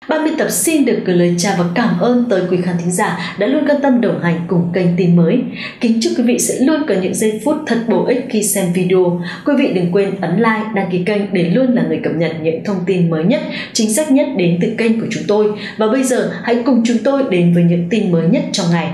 Ban biên tập xin được gửi lời chào và cảm ơn tới quý khán thính giả đã luôn quan tâm đồng hành cùng kênh tin mới. Kính chúc quý vị sẽ luôn có những giây phút thật bổ ích khi xem video. Quý vị đừng quên ấn like, đăng ký kênh để luôn là người cập nhật những thông tin mới nhất, chính xác nhất đến từ kênh của chúng tôi. Và bây giờ hãy cùng chúng tôi đến với những tin mới nhất trong ngày.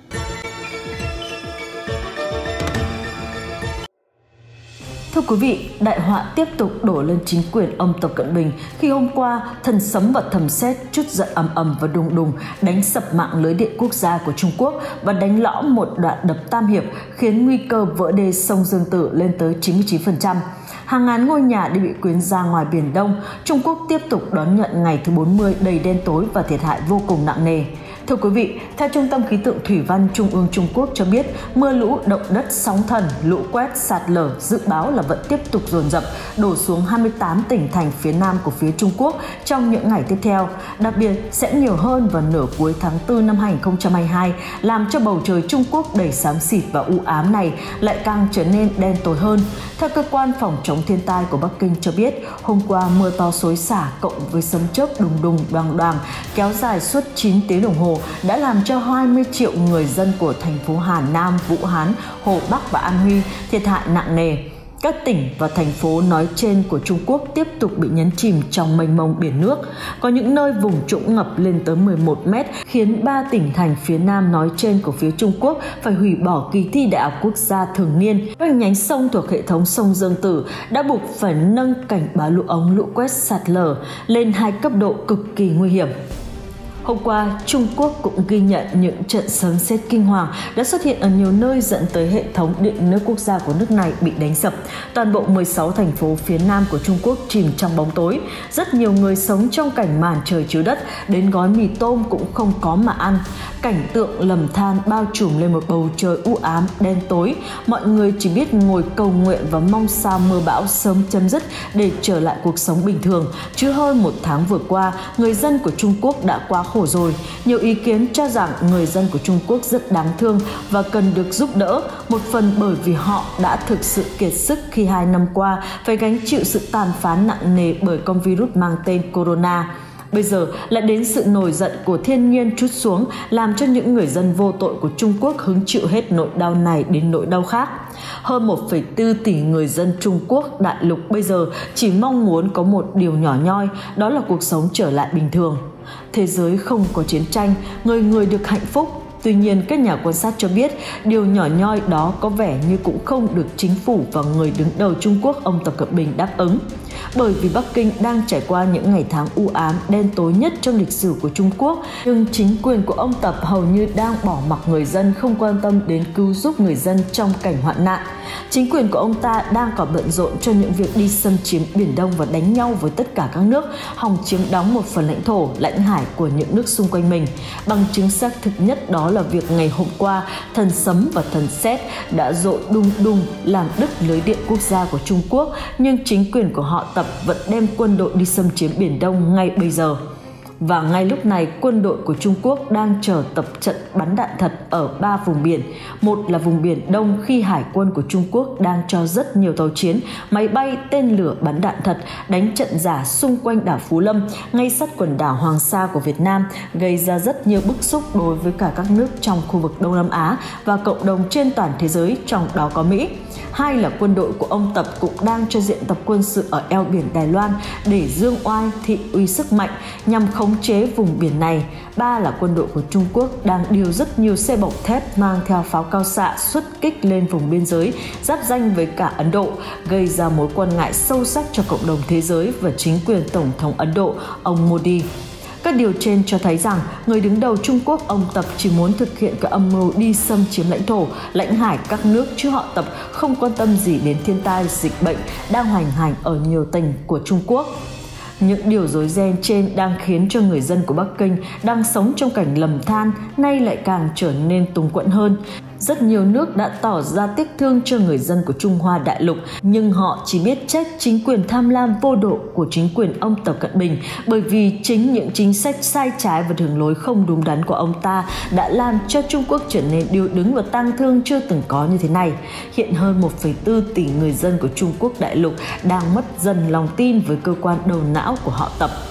Thưa quý vị, đại họa tiếp tục đổ lên chính quyền ông Tập Cận Bình khi hôm qua thần sấm và thầm sét trút giận ầm ầm và đùng đùng đánh sập mạng lưới điện quốc gia của Trung Quốc và đánh lõm một đoạn đập Tam Hiệp, khiến nguy cơ vỡ đê sông Dương Tử lên tới 99%. Hàng ngàn ngôi nhà đã bị quyến ra ngoài Biển Đông. Trung Quốc tiếp tục đón nhận ngày thứ 40 đầy đen tối và thiệt hại vô cùng nặng nề. Thưa quý vị, theo Trung tâm Khí tượng Thủy văn Trung ương Trung Quốc cho biết, mưa lũ, động đất, sóng thần, lũ quét, sạt lở dự báo là vẫn tiếp tục dồn dập đổ xuống 28 tỉnh thành phía nam của phía Trung Quốc trong những ngày tiếp theo. Đặc biệt sẽ nhiều hơn vào nửa cuối tháng 4 năm 2022, làm cho bầu trời Trung Quốc đầy xám xịt và u ám này lại càng trở nên đen tối hơn. Theo cơ quan phòng chống thiên tai của Bắc Kinh cho biết, hôm qua mưa to xối xả cộng với sấm chớp đùng đùng đoàng đoàng kéo dài suốt 9 tiếng đồng hồ đã làm cho 20 triệu người dân của thành phố Hà Nam, Vũ Hán, Hồ Bắc và An Huy thiệt hại nặng nề. Các tỉnh và thành phố nói trên của Trung Quốc tiếp tục bị nhấn chìm trong mênh mông biển nước. Có những nơi vùng trũng ngập lên tới 11 mét, khiến 3 tỉnh thành phía nam nói trên của phía Trung Quốc phải hủy bỏ kỳ thi Đại học Quốc gia thường niên. Các nhánh sông thuộc hệ thống sông Dương Tử đã buộc phải nâng cảnh báo lũ ống, lũ quét, sạt lở lên 2 cấp độ cực kỳ nguy hiểm. Hôm qua, Trung Quốc cũng ghi nhận những trận sấm sét kinh hoàng đã xuất hiện ở nhiều nơi dẫn tới hệ thống điện nước quốc gia của nước này bị đánh sập. Toàn bộ 16 thành phố phía nam của Trung Quốc chìm trong bóng tối. Rất nhiều người sống trong cảnh màn trời chiếu đất, đến gói mì tôm cũng không có mà ăn. Cảnh tượng lầm than bao trùm lên một bầu trời u ám, đen tối. Mọi người chỉ biết ngồi cầu nguyện và mong sao mưa bão sớm chấm dứt để trở lại cuộc sống bình thường. Chứ hơn một tháng vừa qua, người dân của Trung Quốc đã quá khổ rồi. Nhiều ý kiến cho rằng người dân của Trung Quốc rất đáng thương và cần được giúp đỡ, một phần bởi vì họ đã thực sự kiệt sức khi 2 năm qua phải gánh chịu sự tàn phán nặng nề bởi con virus mang tên Corona. Bây giờ lại đến sự nổi giận của thiên nhiên trút xuống, làm cho những người dân vô tội của Trung Quốc hứng chịu hết nỗi đau này đến nỗi đau khác. Hơn 1,4 tỷ người dân Trung Quốc đại lục bây giờ chỉ mong muốn có một điều nhỏ nhoi, đó là cuộc sống trở lại bình thường. Thế giới không có chiến tranh, người người được hạnh phúc. Tuy nhiên, các nhà quan sát cho biết điều nhỏ nhoi đó có vẻ như cũng không được chính phủ và người đứng đầu Trung Quốc ông Tập Cận Bình đáp ứng. Bởi vì Bắc Kinh đang trải qua những ngày tháng u ám đen tối nhất trong lịch sử của Trung Quốc, nhưng chính quyền của ông Tập hầu như đang bỏ mặc người dân, không quan tâm đến cứu giúp người dân trong cảnh hoạn nạn. Chính quyền của ông ta đang còn bận rộn cho những việc đi xâm chiếm Biển Đông và đánh nhau với tất cả các nước, hòng chiếm đóng một phần lãnh thổ, lãnh hải của những nước xung quanh mình. Bằng chứng xác thực nhất đó là việc ngày hôm qua, thần sấm và thần sét đã dội đùng đùng làm đứt lưới điện quốc gia của Trung Quốc, nhưng chính quyền của họ Tập vẫn đem quân đội đi xâm chiếm Biển Đông ngay bây giờ. Và ngay lúc này, quân đội của Trung Quốc đang chờ tập trận bắn đạn thật ở 3 vùng biển. Một là vùng Biển Đông khi Hải quân của Trung Quốc đang cho rất nhiều tàu chiến, máy bay, tên lửa bắn đạn thật, đánh trận giả xung quanh đảo Phú Lâm, ngay sát quần đảo Hoàng Sa của Việt Nam, gây ra rất nhiều bức xúc đối với cả các nước trong khu vực Đông Nam Á và cộng đồng trên toàn thế giới, trong đó có Mỹ. Hai là quân đội của ông Tập cũng đang cho diễn tập quân sự ở eo biển Đài Loan để dương oai thị uy sức mạnh nhằm khống chế vùng biển này. Ba là quân đội của Trung Quốc đang điều rất nhiều xe bọc thép mang theo pháo cao xạ xuất kích lên vùng biên giới giáp ranh với cả Ấn Độ, gây ra mối quan ngại sâu sắc cho cộng đồng thế giới và chính quyền Tổng thống Ấn Độ, ông Modi. Các điều trên cho thấy rằng người đứng đầu Trung Quốc ông Tập chỉ muốn thực hiện cái âm mưu đi xâm chiếm lãnh thổ, lãnh hải các nước, chứ họ Tập không quan tâm gì đến thiên tai, dịch bệnh đang hoành hành ở nhiều tỉnh của Trung Quốc. Những điều rối ren trên đang khiến cho người dân của Bắc Kinh đang sống trong cảnh lầm than nay lại càng trở nên túng quẫn hơn. Rất nhiều nước đã tỏ ra tiếc thương cho người dân của Trung Hoa đại lục, nhưng họ chỉ biết trách chính quyền tham lam vô độ của chính quyền ông Tập Cận Bình, bởi vì chính những chính sách sai trái và đường lối không đúng đắn của ông ta đã làm cho Trung Quốc trở nên điêu đứng và tang thương chưa từng có như thế này. Hiện hơn 1,4 tỷ người dân của Trung Quốc đại lục đang mất dần lòng tin với cơ quan đầu não của họ Tập.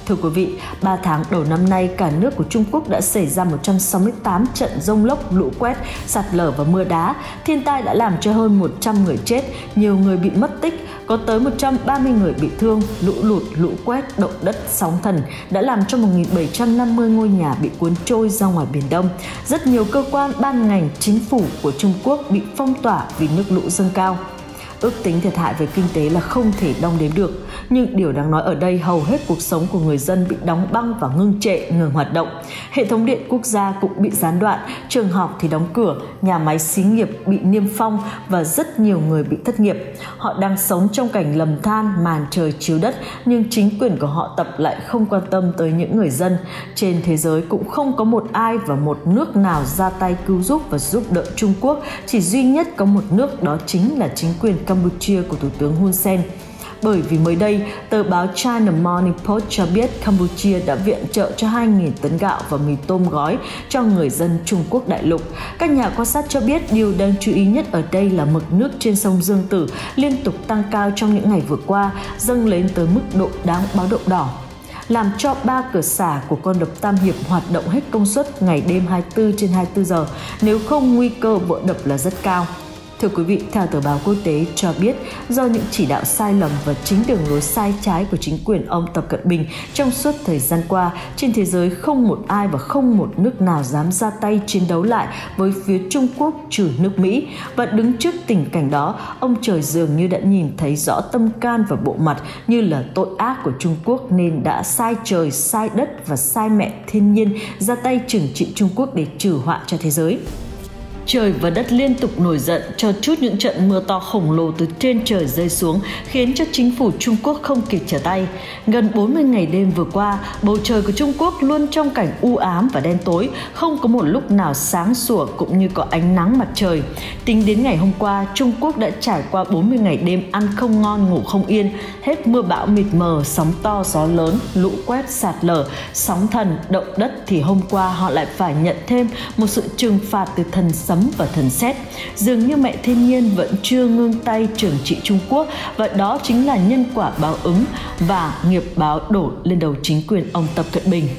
Thưa quý vị, 3 tháng đầu năm nay, cả nước của Trung Quốc đã xảy ra 168 trận dông lốc, lũ quét, sạt lở và mưa đá. Thiên tai đã làm cho hơn 100 người chết, nhiều người bị mất tích, có tới 130 người bị thương. Lũ lụt, lũ quét, động đất, sóng thần đã làm cho 1.750 ngôi nhà bị cuốn trôi ra ngoài Biển Đông. Rất nhiều cơ quan, ban ngành, chính phủ của Trung Quốc bị phong tỏa vì nước lũ dâng cao. Ước tính thiệt hại về kinh tế là không thể đong đếm được. Nhưng điều đáng nói ở đây, hầu hết cuộc sống của người dân bị đóng băng và ngưng trệ, ngừng hoạt động. Hệ thống điện quốc gia cũng bị gián đoạn, trường học thì đóng cửa, nhà máy xí nghiệp bị niêm phong và rất nhiều người bị thất nghiệp. Họ đang sống trong cảnh lầm than, màn trời chiếu đất, nhưng chính quyền của họ tập lại không quan tâm tới những người dân. Trên thế giới cũng không có một ai và một nước nào ra tay cứu giúp và giúp đỡ Trung Quốc. Chỉ duy nhất có một nước, đó chính là chính quyền Campuchia của Thủ tướng Hun Sen. Bởi vì mới đây, tờ báo China Morning Post cho biết Campuchia đã viện trợ cho 2.000 tấn gạo và mì tôm gói cho người dân Trung Quốc đại lục. Các nhà quan sát cho biết điều đáng chú ý nhất ở đây là mực nước trên sông Dương Tử liên tục tăng cao trong những ngày vừa qua, dâng lên tới mức độ đáng báo động đỏ, làm cho 3 cửa xả của con đập Tam Hiệp hoạt động hết công suất ngày đêm 24/24 giờ, nếu không nguy cơ vỡ đập là rất cao. Thưa quý vị, theo tờ báo quốc tế cho biết, do những chỉ đạo sai lầm và chính đường lối sai trái của chính quyền ông Tập Cận Bình trong suốt thời gian qua, trên thế giới không một ai và không một nước nào dám ra tay chiến đấu lại với phía Trung Quốc trừ nước Mỹ. Và đứng trước tình cảnh đó, ông trời dường như đã nhìn thấy rõ tâm can và bộ mặt như là tội ác của Trung Quốc nên đã sai trời, sai đất và sai mẹ thiên nhiên ra tay trừng trị Trung Quốc để trừ họa cho thế giới. Trời và đất liên tục nổi giận, cho chút những trận mưa to khổng lồ từ trên trời rơi xuống, khiến cho chính phủ Trung Quốc không kịp trở tay. Gần 40 ngày đêm vừa qua, bầu trời của Trung Quốc luôn trong cảnh u ám và đen tối, không có một lúc nào sáng sủa cũng như có ánh nắng mặt trời. Tính đến ngày hôm qua, Trung Quốc đã trải qua 40 ngày đêm ăn không ngon ngủ không yên, hết mưa bão mịt mờ, sóng to gió lớn, lũ quét sạt lở, sóng thần, động đất thì hôm qua họ lại phải nhận thêm một sự trừng phạt từ thần sấm và thần sét. Dường như mẹ thiên nhiên vẫn chưa ngưng tay trừng trị Trung Quốc, và đó chính là nhân quả báo ứng và nghiệp báo đổ lên đầu chính quyền ông Tập Cận Bình.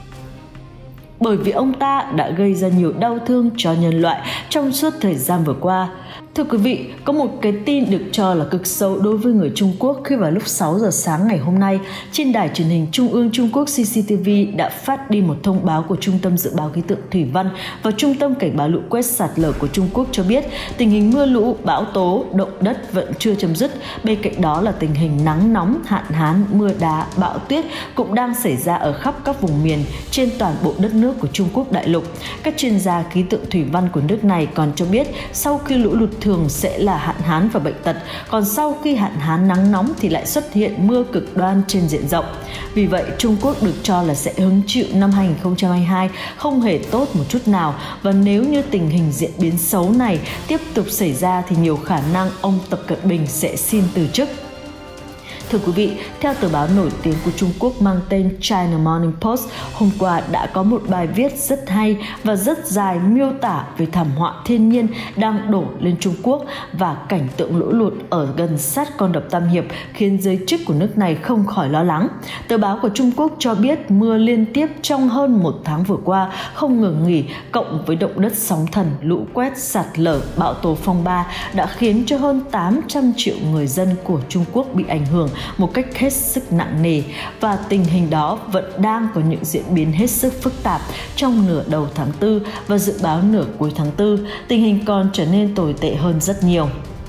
Bởi vì ông ta đã gây ra nhiều đau thương cho nhân loại trong suốt thời gian vừa qua. Thưa quý vị, có một cái tin được cho là cực xấu đối với người Trung Quốc khi vào lúc 6 giờ sáng ngày hôm nay, trên đài truyền hình Trung ương Trung Quốc CCTV đã phát đi một thông báo của Trung tâm Dự báo Khí tượng Thủy văn và Trung tâm Cảnh báo lũ quét sạt lở của Trung Quốc cho biết tình hình mưa lũ, bão tố, động đất vẫn chưa chấm dứt. Bên cạnh đó là tình hình nắng nóng, hạn hán, mưa đá, bão tuyết cũng đang xảy ra ở khắp các vùng miền trên toàn bộ đất nước của Trung Quốc đại lục. Các chuyên gia khí tượng thủy văn của nước này còn cho biết sau khi lũ lụt thường sẽ là hạn hán và bệnh tật, còn sau khi hạn hán nắng nóng thì lại xuất hiện mưa cực đoan trên diện rộng. Vì vậy, Trung Quốc được cho là sẽ hứng chịu năm 2022 không hề tốt một chút nào, và nếu như tình hình diễn biến xấu này tiếp tục xảy ra thì nhiều khả năng ông Tập Cận Bình sẽ xin từ chức. Thưa quý vị, theo tờ báo nổi tiếng của Trung Quốc mang tên China Morning Post, hôm qua đã có một bài viết rất hay và rất dài miêu tả về thảm họa thiên nhiên đang đổ lên Trung Quốc và cảnh tượng lũ lụt ở gần sát con đập Tam Hiệp khiến giới chức của nước này không khỏi lo lắng. Tờ báo của Trung Quốc cho biết mưa liên tiếp trong hơn một tháng vừa qua không ngừng nghỉ, cộng với động đất sóng thần, lũ quét, sạt lở, bão tố phong ba đã khiến cho hơn 800 triệu người dân của Trung Quốc bị ảnh hưởng một cách hết sức nặng nề, và tình hình đó vẫn đang có những diễn biến hết sức phức tạp trong nửa đầu tháng 4 và dự báo nửa cuối tháng 4, tình hình còn trở nên tồi tệ hơn rất nhiều.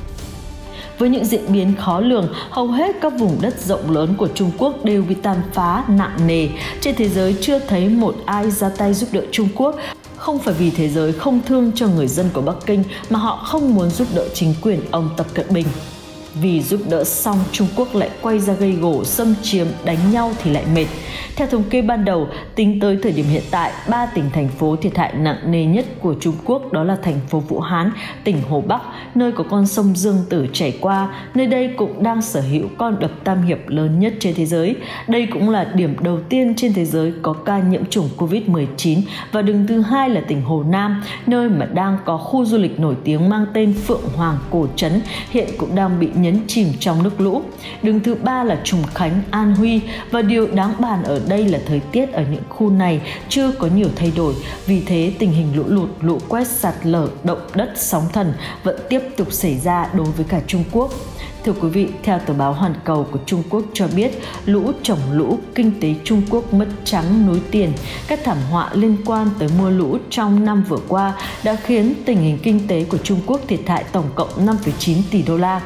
Với những diễn biến khó lường, hầu hết các vùng đất rộng lớn của Trung Quốc đều bị tàn phá nặng nề. Trên thế giới chưa thấy một ai ra tay giúp đỡ Trung Quốc. Không phải vì thế giới không thương cho người dân của Bắc Kinh mà họ không muốn giúp đỡ chính quyền ông Tập Cận Bình. Vì giúp đỡ xong, Trung Quốc lại quay ra gây gổ, xâm chiếm, đánh nhau thì lại mệt. Theo thống kê ban đầu, tính tới thời điểm hiện tại, 3 tỉnh thành phố thiệt hại nặng nề nhất của Trung Quốc đó là thành phố Vũ Hán, tỉnh Hồ Bắc, nơi có con sông Dương Tử chảy qua. Nơi đây cũng đang sở hữu con đập tam hiệp lớn nhất trên thế giới. Đây cũng là điểm đầu tiên trên thế giới có ca nhiễm chủng Covid-19 và đứng thứ hai là tỉnh Hồ Nam, nơi mà đang có khu du lịch nổi tiếng mang tên Phượng Hoàng Cổ Trấn, hiện cũng đang bị nhấn chìm trong nước lũ. Đứng thứ ba là Trùng Khánh, An Huy, và điều đáng bàn ở đây là thời tiết ở những khu này chưa có nhiều thay đổi, vì thế tình hình lũ lụt, lũ quét, sạt lở, động đất, sóng thần vẫn tiếp tục xảy ra đối với cả Trung Quốc. Thưa quý vị, theo tờ báo Hoàn Cầu của Trung Quốc cho biết, lũ trồng lũ, kinh tế Trung Quốc mất trắng núi tiền. Các thảm họa liên quan tới mưa lũ trong năm vừa qua đã khiến tình hình kinh tế của Trung Quốc thiệt hại tổng cộng 5,9 tỷ đô la.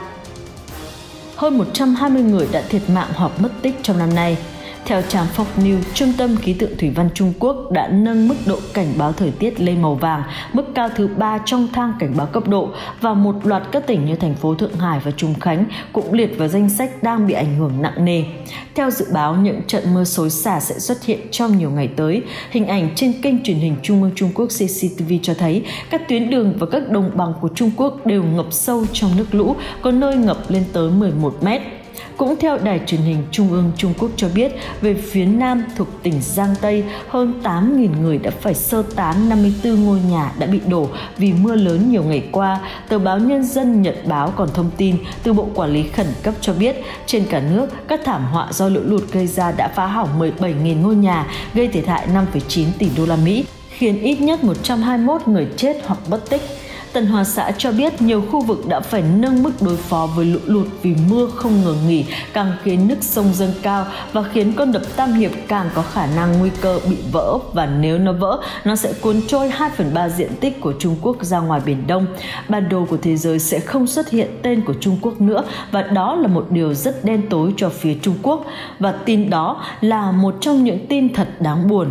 Hơn 120 người đã thiệt mạng hoặc mất tích trong năm nay. Theo trang Fox News, Trung tâm Khí tượng Thủy văn Trung Quốc đã nâng mức độ cảnh báo thời tiết lên màu vàng, mức cao thứ 3 trong thang cảnh báo cấp độ, và một loạt các tỉnh như thành phố Thượng Hải và Trùng Khánh cũng liệt vào danh sách đang bị ảnh hưởng nặng nề. Theo dự báo, những trận mưa xối xả sẽ xuất hiện trong nhiều ngày tới. Hình ảnh trên kênh truyền hình Trung ương Trung Quốc CCTV cho thấy các tuyến đường và các đồng bằng của Trung Quốc đều ngập sâu trong nước lũ, có nơi ngập lên tới 11 mét. Cũng theo đài truyền hình Trung ương Trung Quốc cho biết, về phía Nam thuộc tỉnh Giang Tây, hơn 8.000 người đã phải sơ tán, 54 ngôi nhà đã bị đổ vì mưa lớn nhiều ngày qua. Tờ báo Nhân dân Nhật Báo còn thông tin từ Bộ Quản lý Khẩn cấp cho biết, trên cả nước, các thảm họa do lũ lụt gây ra đã phá hỏng 17.000 ngôi nhà, gây thiệt hại 5,9 tỷ đô la Mỹ, khiến ít nhất 121 người chết hoặc mất tích. Tân Hoa Xã cho biết nhiều khu vực đã phải nâng mức đối phó với lũ lụt vì mưa không ngừng nghỉ, càng khiến nước sông dâng cao và khiến con đập Tam Hiệp càng có khả năng nguy cơ bị vỡ, và nếu nó vỡ, nó sẽ cuốn trôi 2/3 diện tích của Trung Quốc ra ngoài Biển Đông. Bản đồ của thế giới sẽ không xuất hiện tên của Trung Quốc nữa, và đó là một điều rất đen tối cho phía Trung Quốc, và tin đó là một trong những tin thật đáng buồn.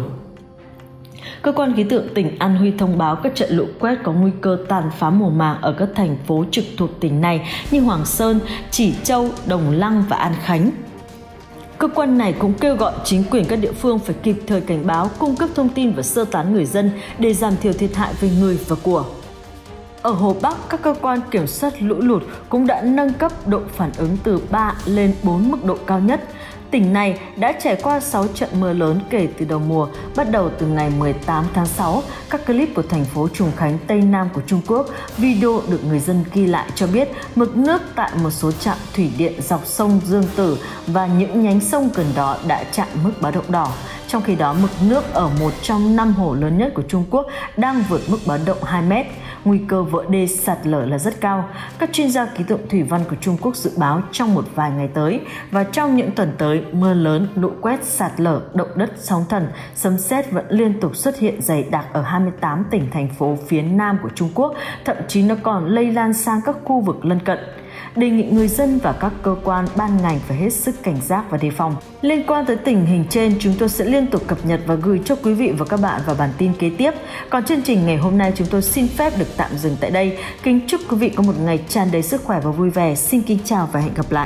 Cơ quan khí tượng tỉnh An Huy thông báo các trận lũ quét có nguy cơ tàn phá mùa màng ở các thành phố trực thuộc tỉnh này như Hoàng Sơn, Chỉ Châu, Đồng Lăng và An Khánh. Cơ quan này cũng kêu gọi chính quyền các địa phương phải kịp thời cảnh báo, cung cấp thông tin và sơ tán người dân để giảm thiểu thiệt hại về người và của. Ở Hồ Bắc, các cơ quan kiểm soát lũ lụt cũng đã nâng cấp độ phản ứng từ 3 lên 4 mức độ cao nhất. Tỉnh này đã trải qua 6 trận mưa lớn kể từ đầu mùa, bắt đầu từ ngày 18 tháng 6. Các clip của thành phố Trùng Khánh, Tây Nam của Trung Quốc, video được người dân ghi lại cho biết mực nước tại một số trạm thủy điện dọc sông Dương Tử và những nhánh sông gần đó đã chạm mức báo động đỏ. Trong khi đó, mực nước ở một trong 5 hồ lớn nhất của Trung Quốc đang vượt mức báo động 2 mét. Nguy cơ vỡ đê, sạt lở là rất cao. Các chuyên gia khí tượng thủy văn của Trung Quốc dự báo trong một vài ngày tới và trong những tuần tới, mưa lớn, lũ quét, sạt lở, động đất, sóng thần, sấm sét vẫn liên tục xuất hiện dày đặc ở 28 tỉnh thành phố phía Nam của Trung Quốc, thậm chí nó còn lây lan sang các khu vực lân cận. Đề nghị người dân và các cơ quan ban ngành phải hết sức cảnh giác và đề phòng. Liên quan tới tình hình trên, chúng tôi sẽ liên tục cập nhật và gửi cho quý vị và các bạn vào bản tin kế tiếp. Còn chương trình ngày hôm nay chúng tôi xin phép được tạm dừng tại đây. Kính chúc quý vị có một ngày tràn đầy sức khỏe và vui vẻ. Xin kính chào và hẹn gặp lại.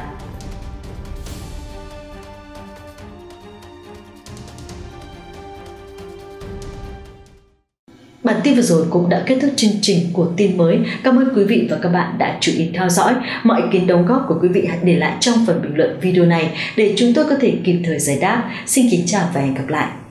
Bản tin vừa rồi cũng đã kết thúc chương trình của tin mới. Cảm ơn quý vị và các bạn đã chú ý theo dõi. Mọi ý kiến đóng góp của quý vị hãy để lại trong phần bình luận video này để chúng tôi có thể kịp thời giải đáp. Xin kính chào và hẹn gặp lại.